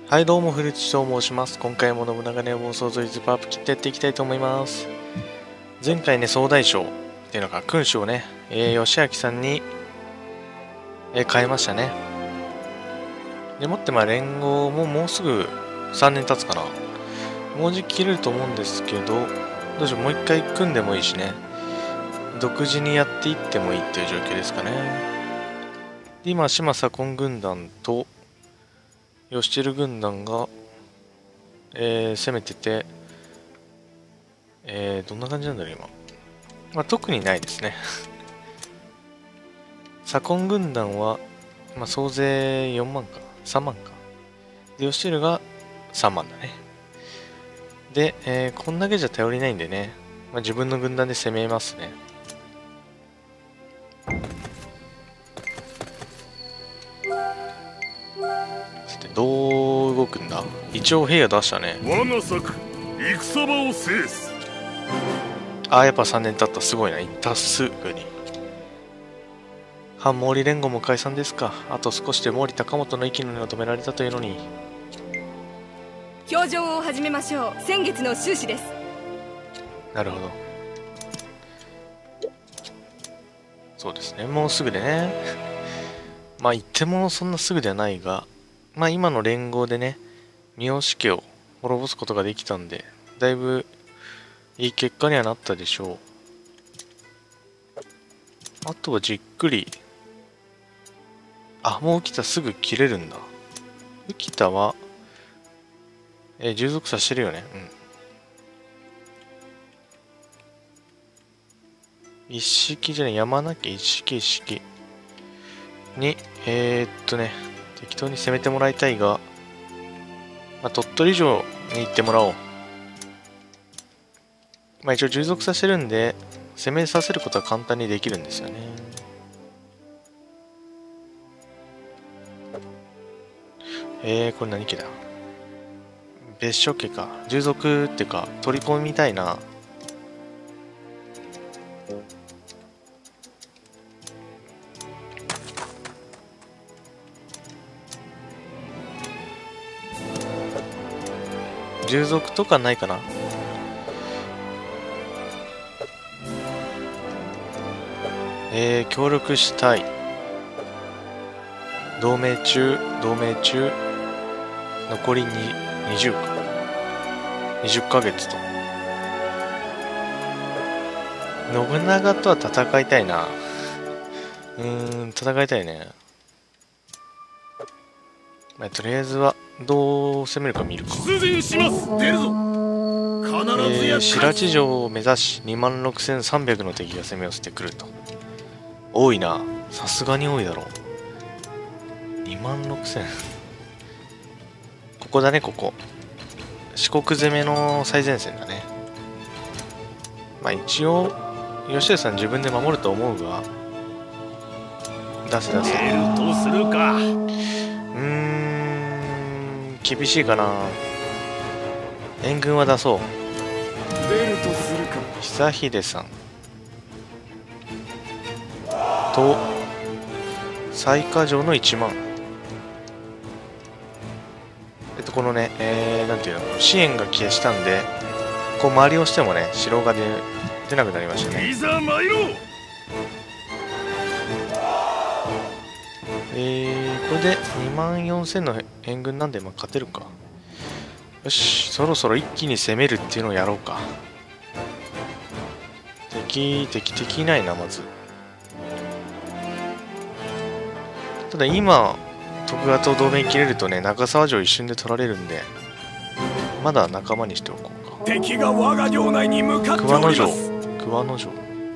はいどうも、古地と申します。今回も信長の妄想ゾイズパープ切ってやっていきたいと思います。前回ね、総大将っていうのが君主をね、義明さんに、変えましたね。でもって連合ももうすぐ3年経つかな。もうじき切れると思うんですけど、どうしよう、もう一回組んでもいいしね。独自にやっていってもいいっていう状況ですかね。で今、島左近軍団と義輝軍団が、攻めてて、どんな感じなんだろう今。特にないですね。左近軍団は、総勢4万か3万か。で義輝が3万だね。で、こんだけじゃ頼りないんでね、自分の軍団で攻めますね。さてどう動くんだ。一応兵が出したね。 我が策戦場を制す。 やっぱ3年経った。すごいな。いったすぐに。反毛利連合も解散ですか。あと少しで毛利高元の息の根を止められたというのに。 表情を始めましょう。先月の収支です。 なるほど。そうですね、もうすぐでね。言ってもそんなすぐではないが、今の連合でね、三好家を滅ぼすことができたんで、だいぶいい結果にはなったでしょう。あとはじっくり。もう浮田すぐ切れるんだ。浮田は、従属させてるよね。一式じゃない、山名家一式に、適当に攻めてもらいたいが、鳥取城に行ってもらおう。一応従属させるんで、攻めさせることは簡単にできるんですよね。これ何家だ。別所家か。従属ってか、取り込みたいな。従属とかないかな。協力したい。同盟中残りに20ヶ月と。信長とは戦いたいな。戦いたいね。とりあえずはどう攻めるか見るか。 出陣します。出るぞ。必ずや白地城を目指し26,300の敵が攻め寄せてくると。多いな。さすがに多いだろう。26,000。ここだね、ここ。四国攻めの最前線だね。一応吉田さん自分で守ると思うが、出せ。 出るとするか。 厳しいかな。援軍は出そう。 出るとするか。 久秀さんと雑賀城の1万。このね、なんていうの、支援が消したんで、こう周りをしてもね、城が出なくなりましたね。 いざ参ろう。 これで24,000の援軍なんで勝てるか。よし、そろそろ一気に攻めるっていうのをやろうか。敵いないな。まずただ今徳川と同盟切れるとね、中沢城一瞬で取られるんで、まだ仲間にしておこうか。 敵が我が領内に向かっております。 桑野城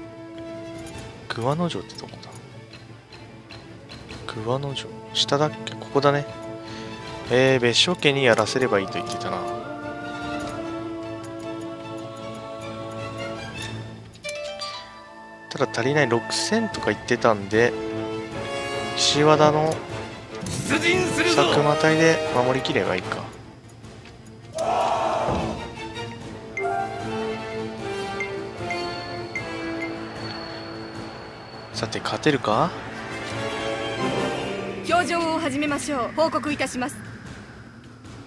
ってどこだ。桑野城下だっけ。ここだね。別所家にやらせればいいと言ってたな。ただ足りない。6000とか言ってたんで、岸和田の出陣するぞ。 佐久間隊で守りきればいいか。さて勝てるか。 表情を始めましょう。報告いたします。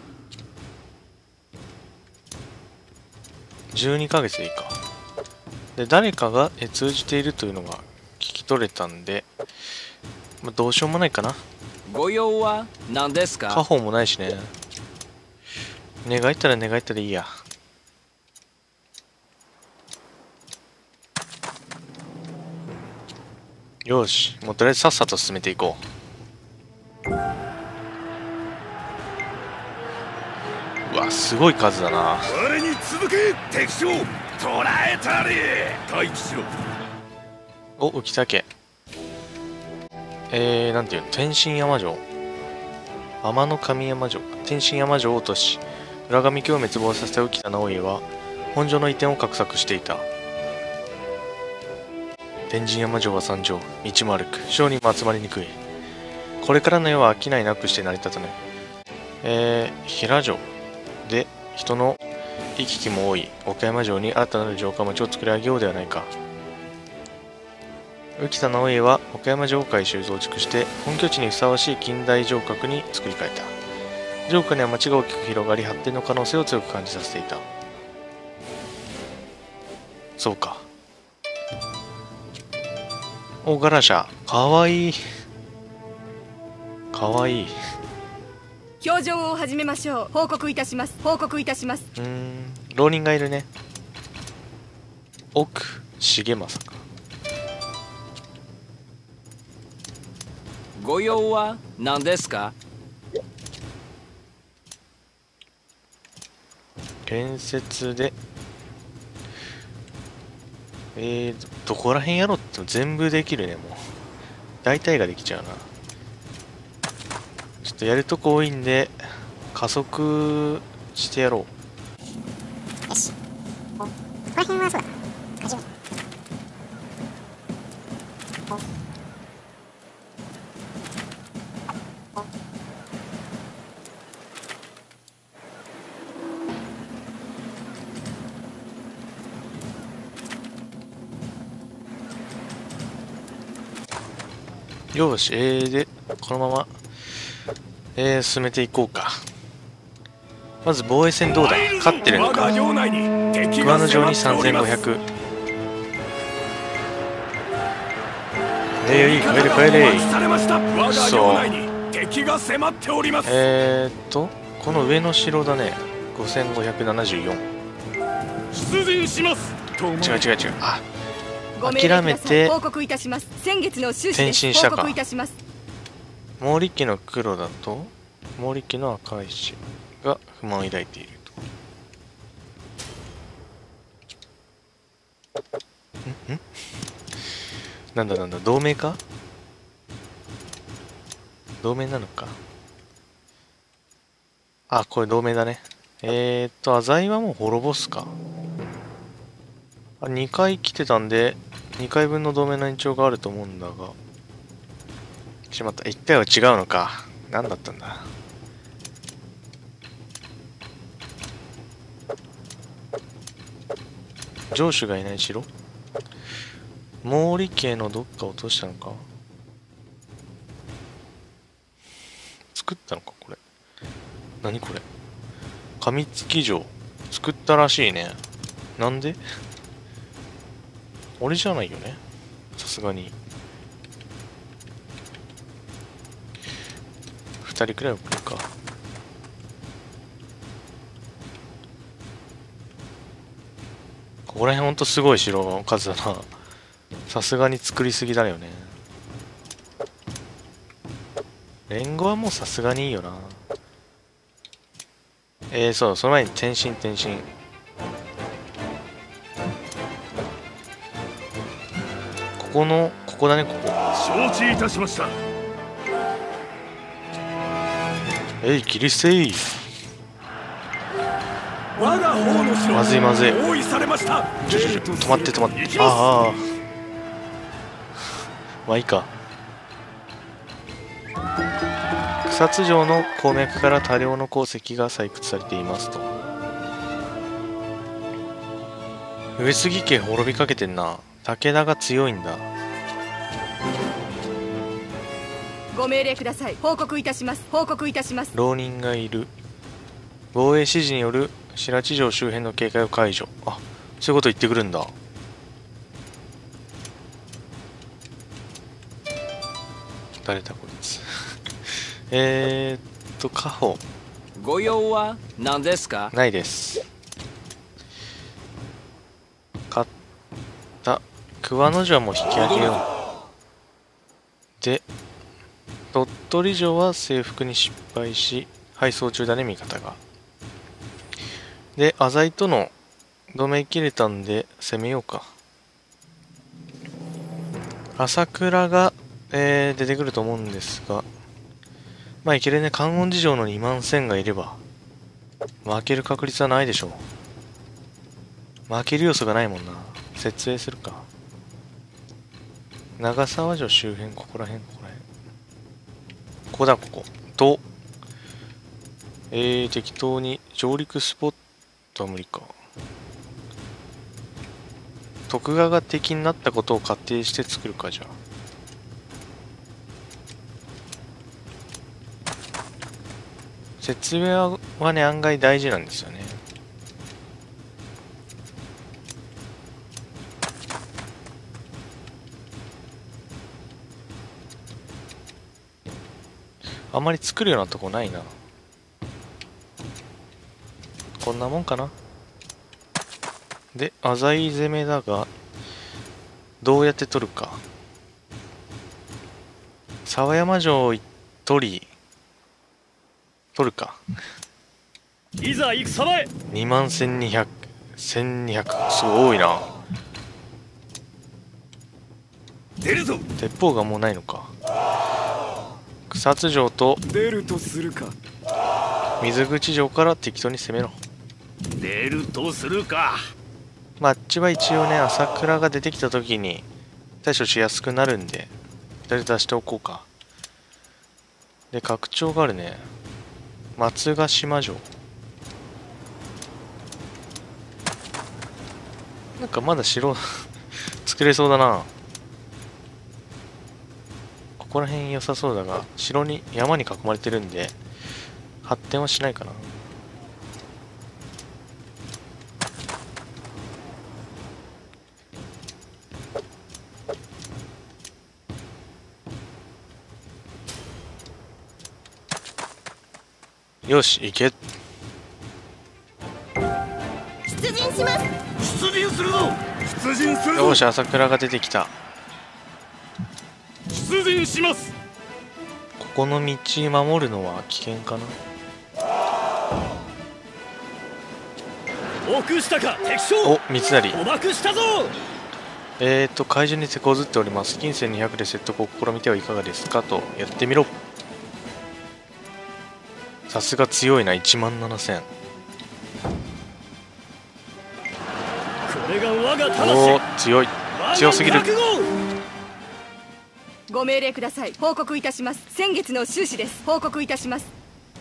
12ヶ月でいいか。で誰かが通じているというのが聞き取れたんで、まあ、どうしようもないかな。 ご用は何ですか？ 家宝もないしね。願いたら願いたらいいや。よし、もうとりあえずさっさと進めていこう。うわ、すごい数だな。 我に続け、敵将捕らえたり。待機しろ。 お、浮竹。なんていうの、天神山城、天の神山城、天神山城を落とし浦上家を滅亡させた浮田直家は本城の移転を画策していた。天神山城は山城、道も歩く、商人も集まりにくい。これからの世は商いなくして成り立たない。平城で人の行き来も多い岡山城に新たなる城下町を作り上げようではないか。浮田直家は岡山城改修増築して本拠地にふさわしい近代城郭に作り変えた。城下には町が大きく広がり発展の可能性を強く感じさせていた。そうか。お、ガラシャ、かわいい。かわいい。 表情を始めましょう。報告いたします。報告いたします。 浪人がいるね。奥重政か。 ご用は何ですか？ 建設でどこら辺やろうって全部できるね。もう大体ができちゃうな。ちょっとやるとこ多いんで加速してやろう。 よし。ここら辺はそうだ。始め。 よし、でこのまま、進めていこうか。まず防衛戦どうだ。勝ってるのか。熊野城に3500。いい、帰れ帰れ。そう。この上の城だね。5574。 出陣します。 違う。あ、 ご命令諦めて報告いたします。先月の収支転です。 身したか。 報告いたします。 毛利家の黒だと毛利家の赤石が不満を抱いていると。なんだ同盟か。同盟なのか。あ、これ同盟だね。浅井はもう滅ぼすか。2回来てたんで2回分の同盟の延長があると思うんだが、しまった。1回は違うのか。何だったんだ。城主がいない城。毛利家のどっか落としたのか。作ったのかこれ。何これ。上月城作ったらしいね。なんで。俺じゃないよね、さすがに。2人くらい送るか。ここら辺ほんとすごい城の数だな。さすがに作りすぎだよね。連合はもうさすがにいいよな。そう、その前に転身。ここだね、ここ。 承知いたしました。 切り捨てい。 我が方の城まずい包囲されました。 止まって。ああ、まあいいか。草津城の鉱脈から多量の鉱石が採掘されていますと。上杉家滅びかけてんな。武田が強いんだ。 ご命令ください。報告いたします。報告いたします。 浪人がいる。防衛指示による白地城周辺の警戒を解除。あ、そういうこと言ってくるんだ。誰だこいつ家宝ご用は何ですか？ ないです。買った桑野城はもう引き上げよう。で鳥取城は征服に失敗し配送中だね、味方が。で浅井との同盟切れたんで攻めようか。朝倉が、出てくると思うんですが、まあいけるね。観音寺城の2万1000がいれば負ける確率はないでしょう。負ける要素がないもんな。設営するか。長沢城周辺、ここら辺、ここだ、ここと適当に上陸スポットは無理か。徳川が敵になったことを仮定して作るか。じゃあ設営はね、案外大事なんですよね。あんまり作るようなとこないな。こんなもんかな。で浅井攻めだがどうやって取るか。沢山城取るか。 いざ戦場へ。 2万1200、1200、すごい多いな。 出るぞ。 鉄砲がもうないのか。草津城と出るとするか。 水口城から適当に攻めろ。 出るとするか。 まあ、あっちは一応ね、朝倉が出てきた時に対処しやすくなるんでとりあえず出しておこうか。で拡張があるね。松ヶ島城。なんかまだ城作れそうだな。ここら辺良さそうだが、城に山に囲まれてるんで発展はしないかな。よし、行け。 出陣します。 出陣するぞ。出陣するぞ。 よし、朝倉が出てきた。 出陣します。 ここの道守るのは危険かな。 臆したか敵将。 お、三成。 捕獲したぞ。 怪獣に手こずっております。金銭200で説得を試みてはいかがですかと。やってみろ。さすが強いな。1万7000。 これが我がお魂。 お、強い。強すぎる。 ご命令ください。報告いたします。先月の収支です。報告いたします。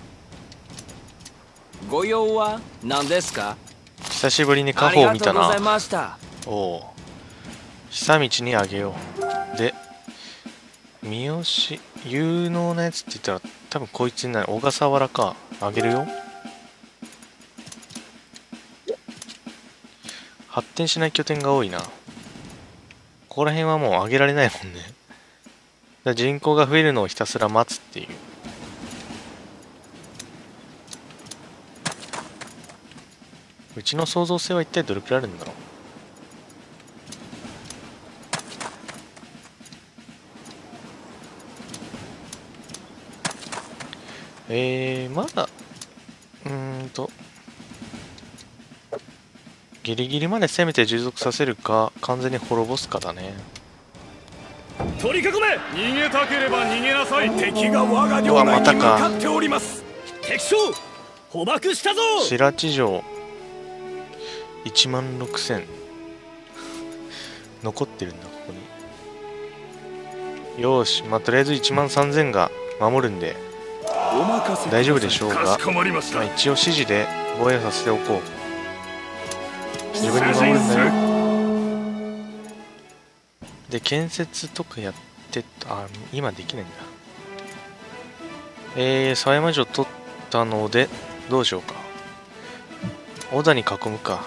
ご用は何ですか？ 久しぶりに家あり宝を見たがとうございな。 ました。 おお、久道にあげよう。で三好有能なやつって言ったら多分こいつになる。小笠原か。あげるよ。発展しない拠点が多いな。ここら辺はもう上げられないもんね。だから人口が増えるのをひたすら待つっていう。うちの創造性は一体どれくらいあるんだろう。まだギリギリまで攻めて従属させるか完全に滅ぼすかだね。 取り囲め。逃げたければ逃げなさい。敵が我が領内に向かっております。敵将捕獲したぞ。 白地城1万6000残ってるんだここに。よーし、まあとりあえず1万3000が守るんでお任せ大丈夫でしょうが、 かしこまりました。 まあ、一応指示で防衛させておこう。自分に守るんだよ。で建設とかやって今できないんだ。狭山城取ったのでどうしようか。 小田に囲むか。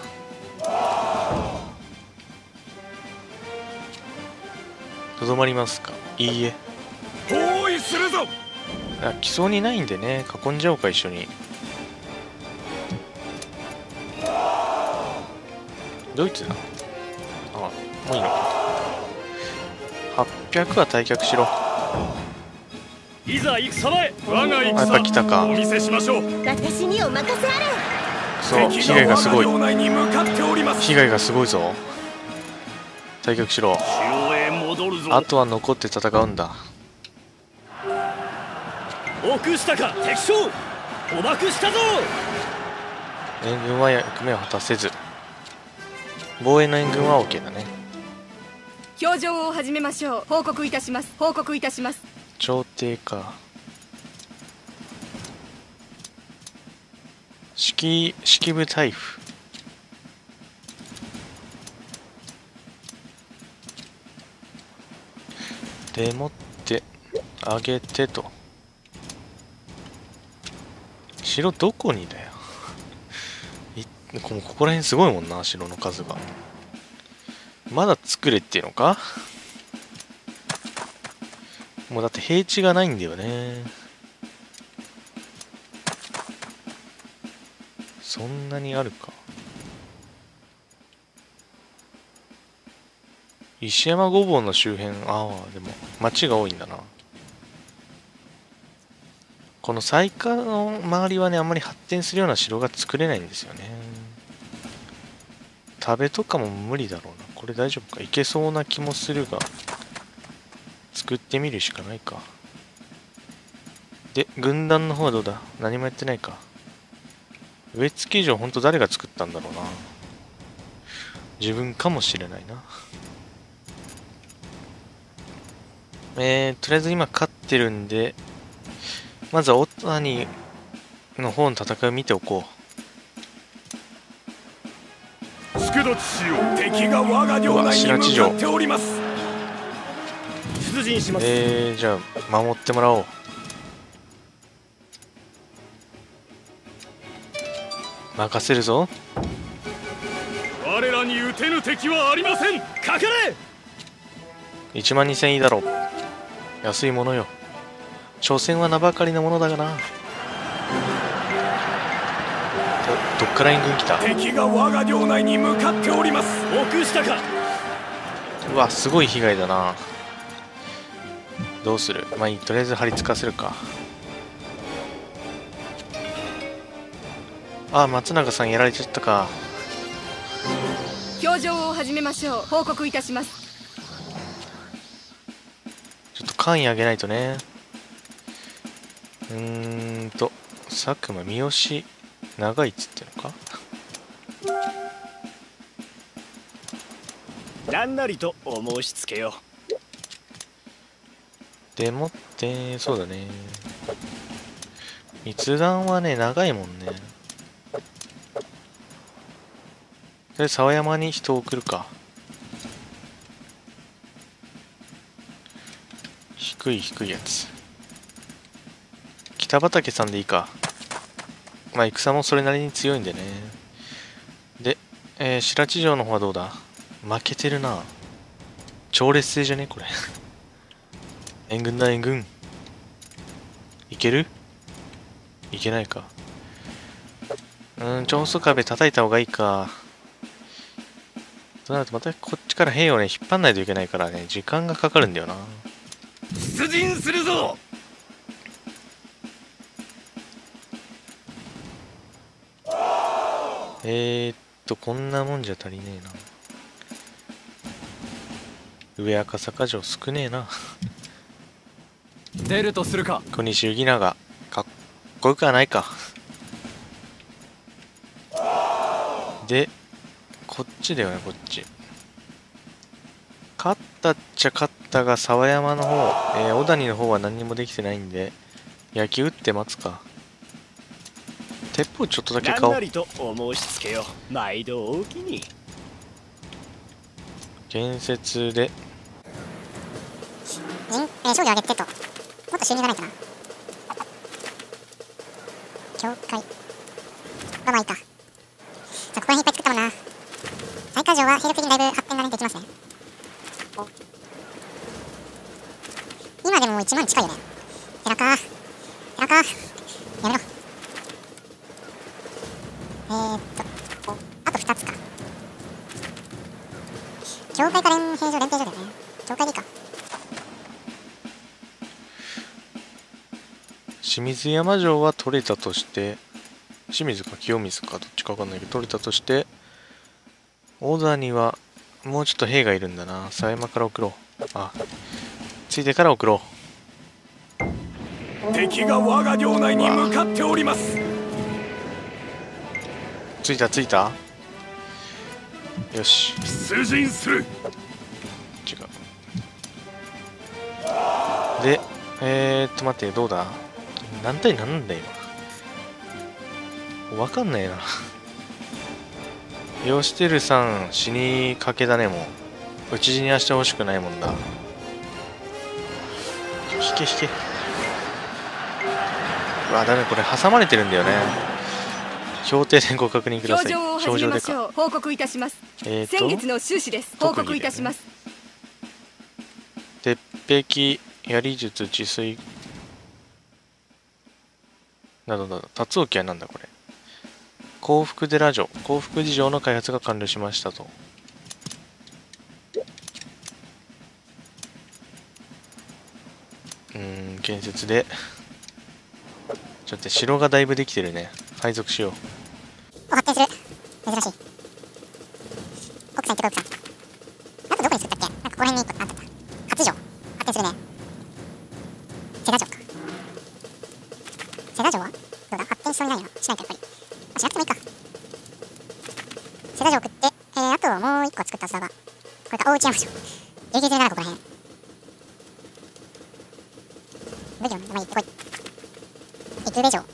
とどまりますか。いいえ。 包囲するぞ。 来そうにないんでね、囲んじゃおうか一緒に。ドイツだ。あ、もういいのか。800は退却しろ。 いざ戦場へ。我がやっぱ来たか。 お見せしましょう。 私にお任せあれ。 そう、被害がすごい。被害がすごいぞ。退却しろ。あとは残って戦うんだ。 臆したか敵将。捕獲したぞ。 援軍は役目を果たせず、防衛の援軍は OK だね。 表情を始めましょう。報告いたします。報告いたします。 朝廷か。式部大夫。でもってあげてと。城どこにだよ。ここら辺すごいもんな、城の数が。まだ作れっていうのか。もうだって平地がないんだよね。そんなにあるか。石山御坊の周辺、ああ、でも町が多いんだな。この西下の周りはね、あんまり発展するような城が作れないんですよね。食べとかも無理だろうな。これ大丈夫か。いけそうな気もするが、作ってみるしかないか。で、軍団の方はどうだ。何もやってないか。植付城、ほんと誰が作ったんだろうな。自分かもしれないな。とりあえず今勝ってるんで、まずは小谷の方の戦いを見ておこう。 助立ちよう。敵が我が領内に向かっております。出陣します。 じゃあ守ってもらおう。任せるぞ。 我らに撃てぬ敵はありません。かかれ。 1万2000いいだろう。安いものよ。所詮は名ばかりのものだがな。どっから援軍来た。 敵が我が領内に向かっております。臆したか。 うわ、すごい被害だな。どうする。まあいい、とりあえず張り付かせるか。あ、松永さんやられちゃったか。 表情を始めましょう。報告いたします。 ちょっと官位上げないとね。佐久間三好長いっつってのか。 何なりとお申し付けよ。 でもってそうだね。密談はね長いもんね。で沢山に人を送るか。低いやつ。北畠さんでいいか。まあ戦もそれなりに強いんでね。で、白地城の方はどうだ。負けてるな。超劣勢じゃねこれ。援軍だ援軍。いける？いけないか。長宗壁叩いた方がいいか。となるとまたこっちから兵をね引っ張んないといけないからね、時間がかかるんだよな。 出陣するぞ。 こんなもんじゃ足りねえな。上赤坂城少ねえな。 出るとするか。 小西行長かっこよくはないか。でこっちだよね、こっち。勝ったっちゃ勝ったが、沢山の方、小谷の方は何にもできてないんで、焼き打って待つか。鉄砲ちょっとだけ買おう。 何なりとお申し付けよ。毎度おおきに。 建設で商業上げてともっと収入がないかな。教会まあいいか。 辺いっぱい作ったもんな。大火城は兵力的にだいぶ発展がね、できますね。今でももう1万近いよね。寺か。やめろ。あと2つか。教会か連兵場だよね。教会でいいか。 清水山城は取れたとして、清水か清水かどっちか分かんないけど取れたとして、小田にはもうちょっと兵がいるんだな。狭山から送ろう。ついてから送ろう。敵が我が領内に向かっております。 ついた。よし。 出陣する。 違う。で、待って、どうだ？何対何なんだ今。わかんないな。ヨシテルさん死にかけだね。もう討ち死にはしてほしくないもんだ。引け。うわ、ダメ、これ挟まれてるんだよね。標定でご確認ください。 表情を始めましょう。報告いたします。先月の収支です。報告いたします。 鉄壁、槍術、治水などなど。達沖はなんだこれ。幸福寺城の開発が完了しましたと。建設でちょっと城がだいぶできてるね。配属しよう。 発展する。珍しい。奥さん行ってこい、奥さん。あとどこに作ったっけ？なんかここら辺に1個あった。初城。発展するね。世田城か。世田城はどうだ？発展しそうにないな。しないか、やっぱり。しなくてもいいか。世田城送って、あともう1個作ったはずだが。これか、大内山城。流儀するならここら辺。武器の名前行ってこい。育部城。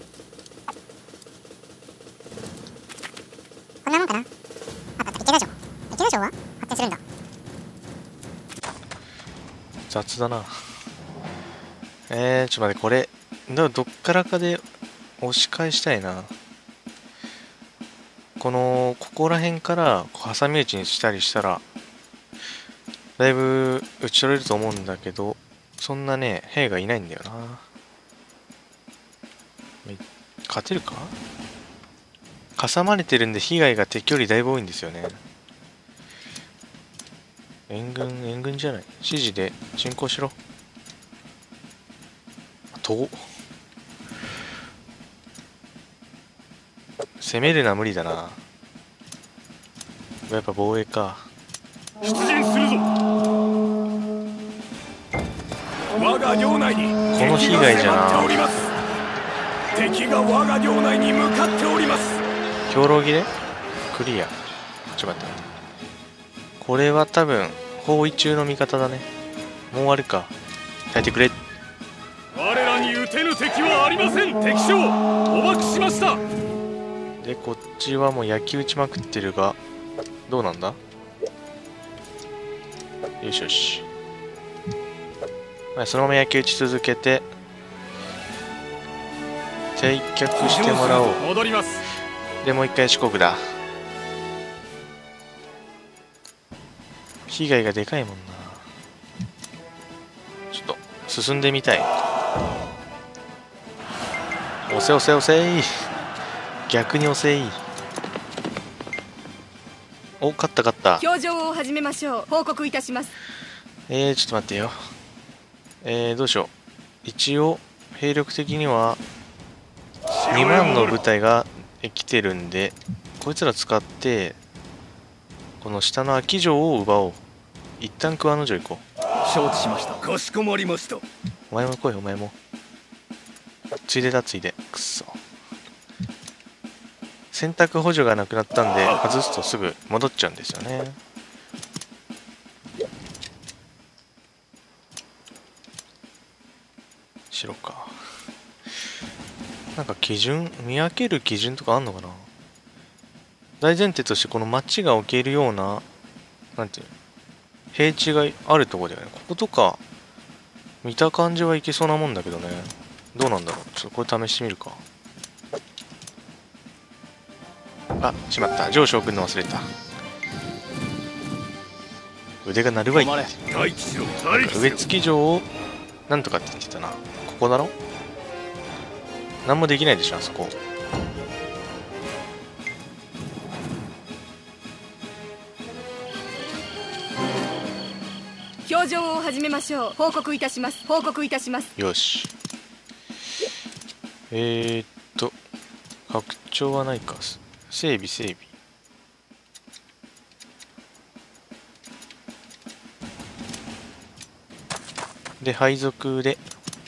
こんなもんかな。あった、池田城。池田城は発展するんだ。 雑だな。ちょっと待って、これどっからかで押し返したいな。ここら辺から挟み撃ちにしたりしたらだいぶ打ち取れると思うんだけど、そんなね兵がいないんだよな。勝てるか？挟まれてるんで被害が敵よりだいぶ多いんですよね。援軍じゃない。指示で進行しろ。攻めるのは無理だな。やっぱ防衛か。 出陣するぞ。我が領内にこの被害じゃな。 敵が我が領内に向かっております。 兵糧切れクリア。ちょっと待って。これは多分包囲中の味方だね。もう終わるか。耐えてくれ。 我らに撃てぬ敵はありません。敵将お爆しました。 でこっちはもう焼き打ちまくってるがどうなんだ。よしよし、はい、そのまま焼き打ち続けて退却してもらおう。 戻ります。 でもう一回四国だ。被害がでかいもんな。ちょっと進んでみたい。押せ押せ押せい。逆に押せい。お、勝った勝った。 表情を始めましょう。報告いたします。 ちょっと待ってよ。どうしよう。一応兵力的には2万の部隊が来てるんで、こいつら使ってこの下の空き城を奪おう。一旦桑野城行こう。 承知しました。かしこまりました。 お前も来い。お前もついでだ。ついで。くっそ、選択補助がなくなったんで外すとすぐ戻っちゃうんですよね。白か。なんか基準、見分ける基準とかあんのかな。大前提としてこの町が置けるような、なんていうの、平地があるところだよね。こことか見た感じはいけそうなもんだけどね。どうなんだろう。ちょっとこれ試してみるか。 あ、しまった。上昇くんの忘れた。腕が鳴るわい。 待機しろ、待機しろ。 植付城をなんとかって言ってたな。ここだろ。何もできないでしょ、あそこ。 表情を始めましょう。報告いたします。報告いたします。 よし。拡張はないか。整備整備。で、配属で、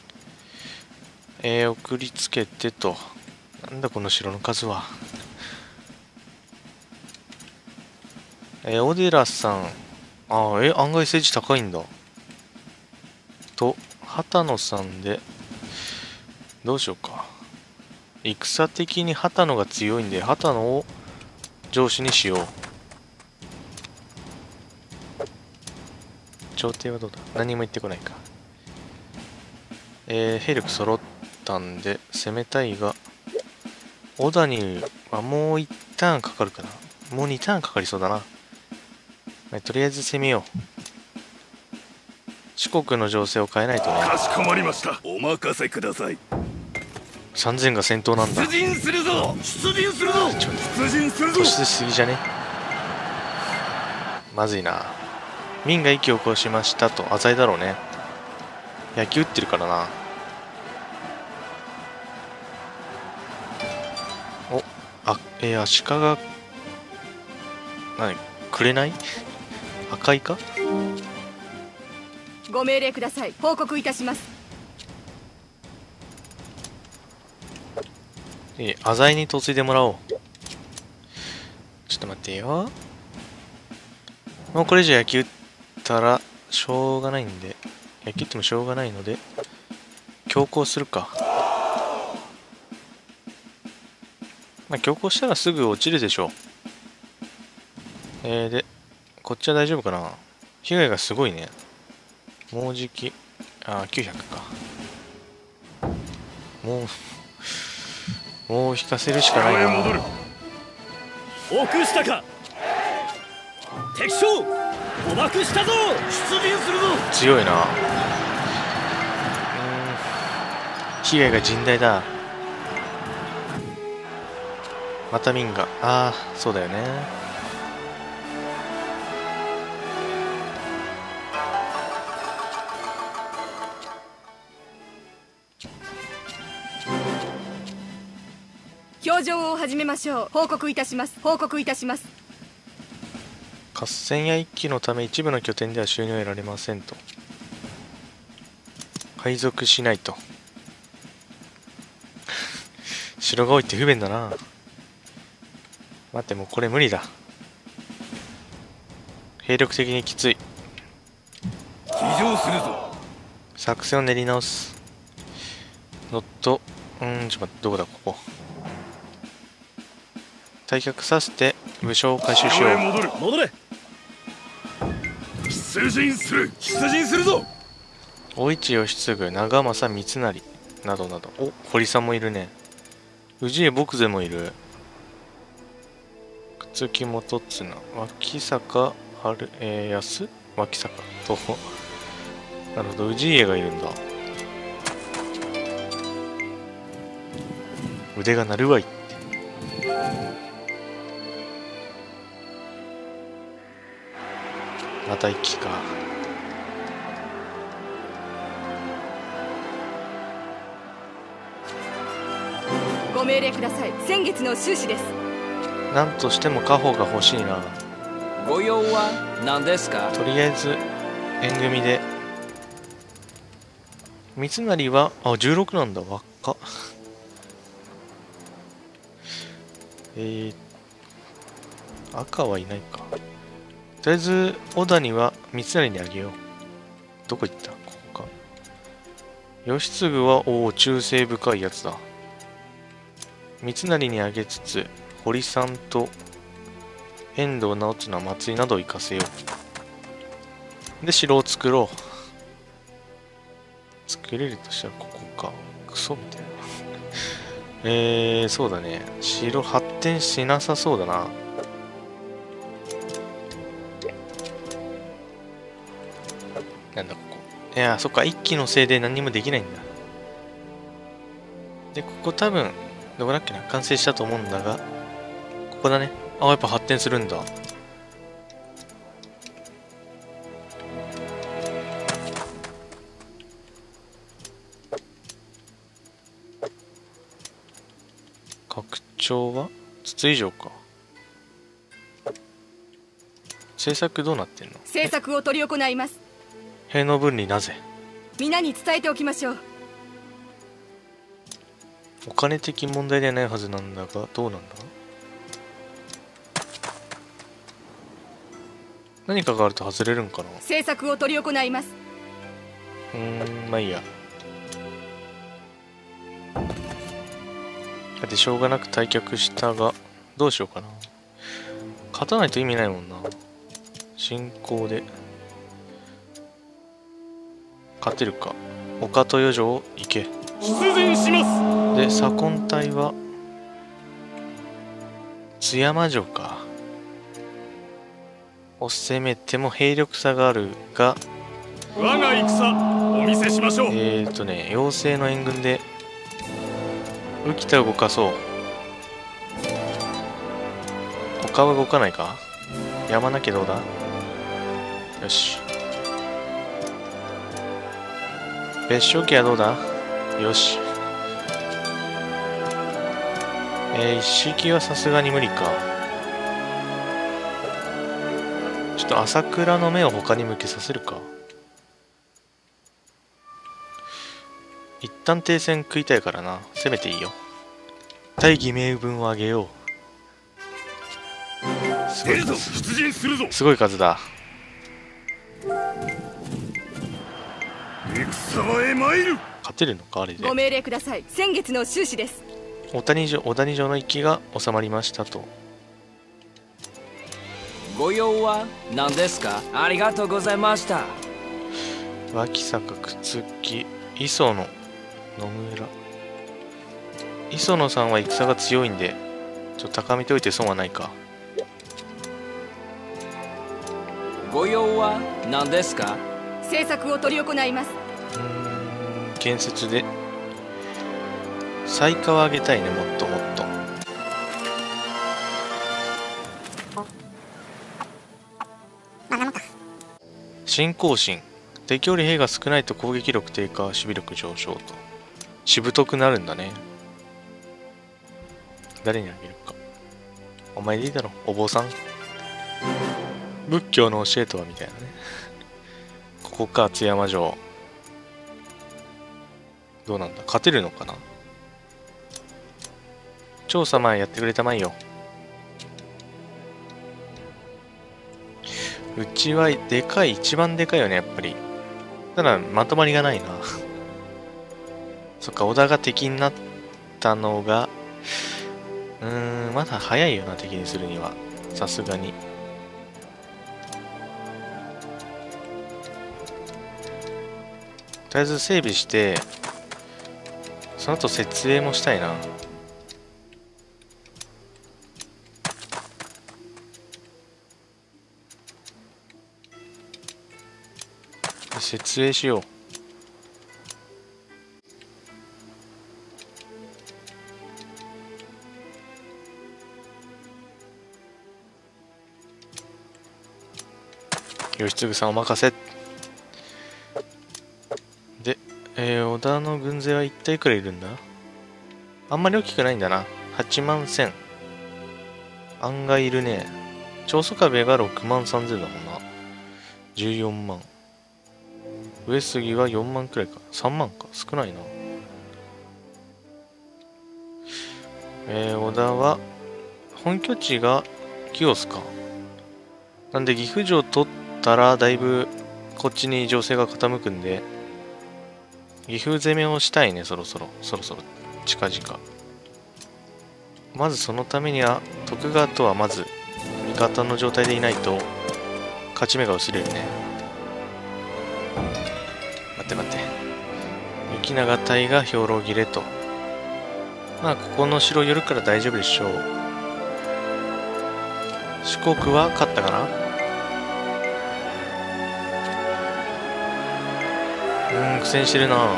送りつけてと。なんだこの城の数は。オデラさん。案外政治高いんだ。と、畑野さんで、どうしようか。戦的に畑野が強いんで、畑野を上司にしよう。朝廷はどうだ？何も言ってこないか。兵力揃ったんで、攻めたいが、小田にはもう1ターンかかるかな。もう2ターンかかりそうだな。とりあえず攻めよう。四国の情勢を変えないとね。 かしこまりました。お任せください。 3000が戦闘なんだ。 出陣するぞ。出陣するぞ。出陣するぞ。 突出しすぎじゃね？まずいな。民が息を起こしましたと。浅いだろうね。野球打ってるからな。お、足利、何くれない？赤いか？ ご命令ください。報告いたします。 浅井に嫁いでもらおう。ちょっと待ってよ。もうこれ以上野球打ったらしょうがないんで、野球打ってもしょうがないので強行するか。まあ強行したらすぐ落ちるでしょう。でこっちは大丈夫かな。被害がすごいね。もうじき900か。もう引かせるしかないな。 奥下か。敵将捕獲したぞ。出陣するぞ。 強いな。被害が甚大だ。また民が。そうだよね。 表情を始めましょう。報告いたします。報告いたします。 合戦や一揆のため一部の拠点では収入を得られませんと。配属しないと。城が多いって不便だな。待って、もうこれ無理だ。兵力的にきつい。 騎乗するぞ。 作戦を練り直す。ノット、ちょっと待って、どこだここ。退却させて武将を回収しよう。 戻れ。出陣するぞ。 大市義継、長政三成などなど。お、堀さんもいるね。氏家牧勢もいる。朽木元綱、脇坂安脇坂と。なるほど、氏家がいるんだ。腕が鳴るわいって。また一気か。 ご命令ください。先月の収支です。 なんとしても家宝が欲しいな。 ご用は何ですか？ とりあえず縁組で。三成は16なんだ。若っ。赤はいないか。とりあえず織田には三成にあげよう。どこ行った？ここか。義継は忠誠深いやつだ。三成にあげつつ堀さんと遠藤直綱、松井などを行かせよう。で城を作ろう。作れるとしたらここか。クソみたいな。 そうだね。城発展しなさそうだな。なんだここ。いや、そっか、一機のせいで何にもできないんだ。で、ここ多分、どこだっけな、完成したと思うんだが、ここだね。あ、やっぱ発展するんだ。拡張は筒以上か。制作どうなってんの？ 政策を執り行います。 兵の分離なぜ？ 皆に伝えておきましょう。 お金的問題ではないはずなんだが、どうなんだ？何かがあると外れるんかな？ 政策を執り行います。 まあいいや。だってしょうがなく退却したが、どうしようかな。勝たないと意味ないもんな。進行で勝てるか。岡豊城行け。 出陣します。 で左近隊は津山城か。を攻めても兵力差があるが、 我が戦お見せしましょう。 妖精の援軍で浮田を動かそう。他は動かないか。山なきゃどうだ。よし。別所家はどうだ。よし。一式はさすがに無理か。ちょっと朝倉の目を他に向けさせるか。一旦停戦食いたいからな。攻めていいよ。大義名分をあげよう。すごい数。 出陣するぞ。 すごい数だ。 戦場へ参る。 勝てるのかあれで。 ご命令ください。先月の収支です。 小谷城の一揆が収まりましたと。 ご用は何ですか？ありがとうございました。 脇坂朽木磯野野村。磯野さんは戦が強いんでちょっと高めておいて損はないか。 ご用は何ですか？ 政策を執り行います。 建設で彩花を上げたいね。もっともっと。信仰心。敵より兵が少ないと攻撃力低下、守備力上昇と。しぶとくなるんだね。誰にあげるか。お前でいいだろ、お坊さん。仏教の教えとはみたいなね。ここか、津山城。どうなんだ、勝てるのかな。調査前やってくれたまえよ。うちはでかい、一番でかいよね、やっぱり。ただ、まとまりがないな。そっか、織田が敵になったのが、まだ早いよな、敵にするには。さすがに。とりあえず整備して、その後設営もしたいな。設営しよう。義継さんお任せ。で、織田の軍勢は一体いくらいるんだ。あんまり大きくないんだな。8万1000。案外いるね。長宗我部が6万3000だもんな。14万。上杉は4万くらいか。3万か。少ないな。織田は、本拠地が清須か。なんで岐阜城取ったらだいぶこっちに情勢が傾くんで、岐阜攻めをしたいね。そろそろ近々。まずそのためには徳川とはまず味方の状態でいないと勝ち目が薄れるね。待って。雪長隊が兵糧切れと。 まあここの城寄るから大丈夫でしょう。四国は勝ったかな。苦戦してるな。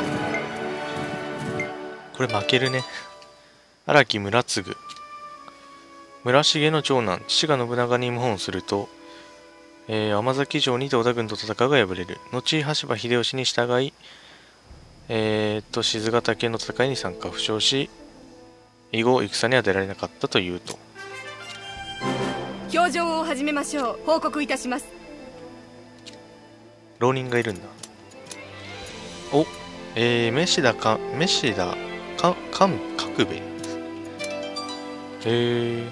これ負けるね。荒木村次、村重の長男、父が信長に謀反すると、甘崎城にて織田軍と戦うが敗れる。後羽柴秀吉に従い、静ヶ岳の戦いに参加、負傷し、以後戦には出られなかったというと。 表情を始めましょう。報告いたします。 浪人がいるんだ。お、飯田か角兵衛。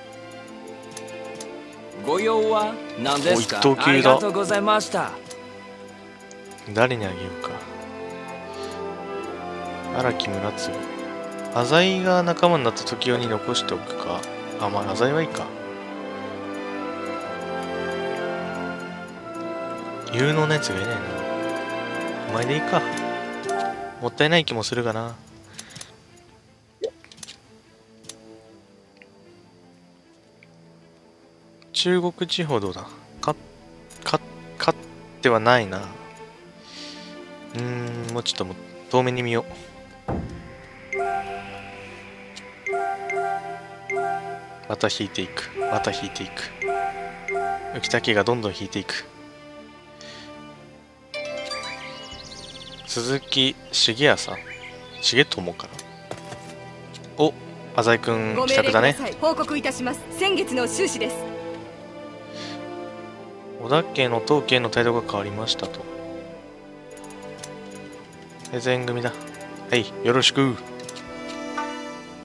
ご用は何ですか？ お、一等級だ。 ありがとうございました。 誰にあげようか。荒木村次。浅井が仲間になった時用に残しておくか。あ、まあ浅井はいいか。有能なやつがいないな。お前でいいか。もったいない気もするがな。中国地方どうだ。勝ってはないな。もうちょっと遠目に見よう。また引いていく。また引いていく。浮竹がどんどん引いていく。鈴木重康さん、重友かな。お、浅井くん帰宅だね。 報告いたします。先月の収支です。 織田家の当家の態度が変わりましたと。全組だ。はい、よろしく。